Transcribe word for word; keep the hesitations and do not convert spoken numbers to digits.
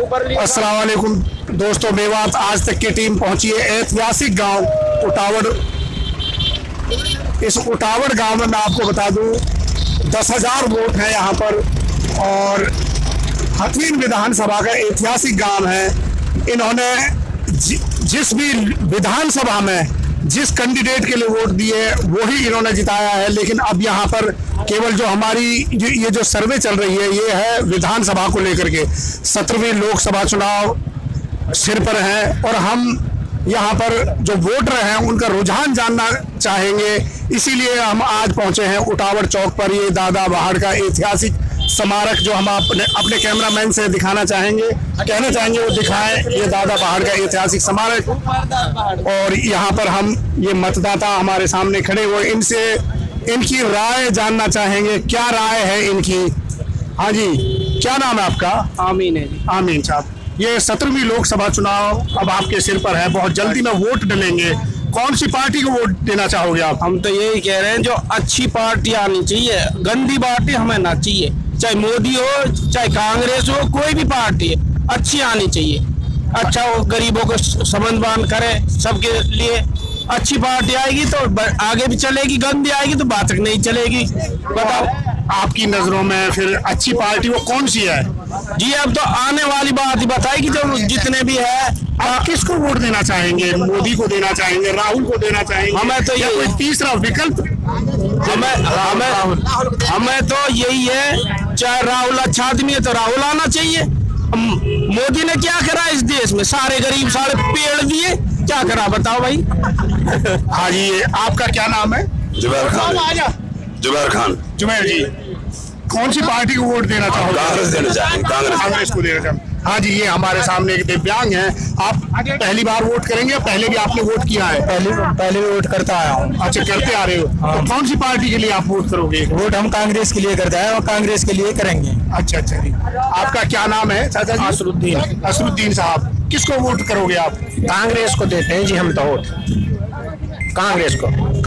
अस्सलाम वालेकुम दोस्तों, मेवात आज तक की टीम पहुंची है ऐतिहासिक गांव उटावड़। इस उटावड़ गांव में मैं आपको बता दूं दस हजार वोट है यहाँ पर और हथीन विधानसभा का ऐतिहासिक गांव है। इन्होंने जि, जिस भी विधानसभा में जिस कैंडिडेट के लिए वोट दिए वही इन्होंने जिताया है। लेकिन अब यहाँ पर केवल जो हमारी ये जो सर्वे चल रही है ये है विधानसभा को लेकर के। सत्रहवीं लोकसभा चुनाव सिर पर है और हम यहाँ पर जो वोटर हैं उनका रुझान जानना चाहेंगे, इसीलिए हम आज पहुँचे हैं उटावड़ चौक पर। ये दादा बहाड़ का ऐतिहासिक स्मारक जो हम अपने अपने कैमरामैन से दिखाना चाहेंगे, कहना चाहेंगे वो दिखाएं। ये दादा बहाड़ का ऐतिहासिक स्मारक और यहाँ पर हम ये मतदाता हमारे सामने खड़े हुए, इनसे इनकी राय जानना चाहेंगे, क्या राय है इनकी। हाँ जी, क्या नाम है आपका? आमीन है जी। आमीन साहब, ये सत्रहवीं लोकसभा चुनाव अब आपके सिर पर है, बहुत जल्दी में वोट डलेंगे। कौन सी पार्टी को वोट देना चाहोगे आप? हम तो यही कह रहे हैं जो अच्छी पार्टी आनी चाहिए, गंदी पार्टी हमें ना चाहिए। चाहे मोदी हो चाहे कांग्रेस हो, कोई भी पार्टी है अच्छी आनी चाहिए। अच्छा वो गरीबों को समझबान करे, सबके लिए अच्छी पार्टी आएगी तो आगे भी चलेगी, गंदी आएगी तो बात तक नहीं चलेगी। बताओ आपकी नजरों में फिर अच्छी पार्टी वो कौन सी है? जी अब तो आने वाली बात ही बताएगी जो जितने भी है। आप किसको वोट देना चाहेंगे? मोदी को देना चाहेंगे, राहुल को देना चाहेंगे? हमें तो ये कोई तीसरा विकल्प? हमें हमें हमें तो यही है, चाहे राहुल अच्छा आदमी है तो राहुल आना चाहिए। मोदी ने क्या करा इस देश में? सारे गरीब सारे पेड़ दिए, क्या करा बताओ भाई। हाँ जी, आपका क्या नाम है? जुबैर खान। जुबैर खान। जुबैर जी, कौन सी पार्टी को वोट देना चाहोगे? कांग्रेस देना चाहेंगे। कांग्रेस कांग्रेस को देना चाहेंगे। हाँ जी, ये हमारे सामने एक दिव्यांग है। आप पहली बार वोट करेंगे या पहले भी आपने वोट किया है? पहले पहले भी वोट करता आया हूँ। अच्छा, करते आ रहे हो। तो कौन सी पार्टी के लिए आप वोट करोगे? वोट हम कांग्रेस के लिए करते हैं और कांग्रेस के लिए करेंगे। अच्छा अच्छा जी, आपका क्या नाम है चाचा जी? असरुद्दीन। असरुद्दीन साहब, किसको वोट करोगे आप? कांग्रेस को देते हैं जी हम तो वोट, कांग्रेस को।